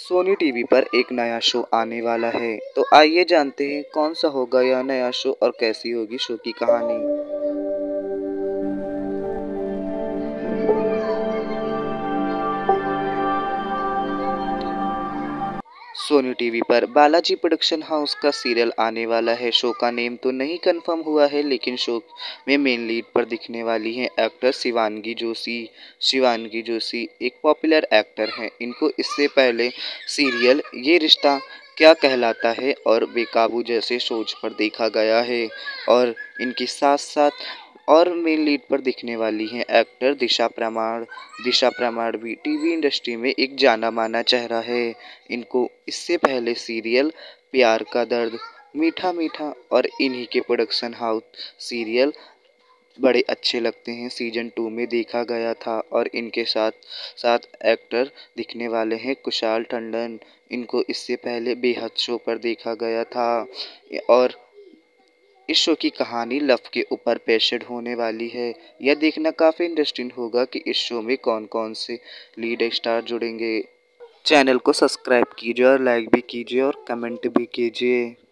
Soni TV पर एक नया शो आने वाला है, तो आइए जानते हैं कौन सा होगा यह नया शो और कैसी होगी शो की कहानी। सोनी टीवी पर बालाजी प्रोडक्शन हाउस का सीरियल आने वाला है। शो का नेम तो नहीं कंफर्म हुआ है, लेकिन शो में मेन लीड पर दिखने वाली हैं एक्टर शिवांगी जोशी। शिवांगी जोशी एक पॉपुलर एक्टर हैं। इनको इससे पहले सीरियल ये रिश्ता क्या कहलाता है और बेकाबू जैसे शोज पर देखा गया है। और इनके साथ साथ और मेन लीड पर दिखने वाली हैं एक्टर दिशा प्रमाण। दिशा प्रमाण भी टीवी इंडस्ट्री में एक जाना माना चेहरा है। इनको इससे पहले सीरियल प्यार का दर्द, मीठा मीठा और इन्हीं के प्रोडक्शन हाउस सीरियल बड़े अच्छे लगते हैं सीजन 2 में देखा गया था। और इनके साथ साथ एक्टर दिखने वाले हैं कुशाल टंडन। इनको इससे पहले बेहद शो पर देखा गया था। और इस शो की कहानी लव के ऊपर बेस्ड होने वाली है। यह देखना काफ़ी इंटरेस्टिंग होगा कि इस शो में कौन कौन से लीड स्टार जुड़ेंगे। चैनल को सब्सक्राइब कीजिए और लाइक भी कीजिए और कमेंट भी कीजिए।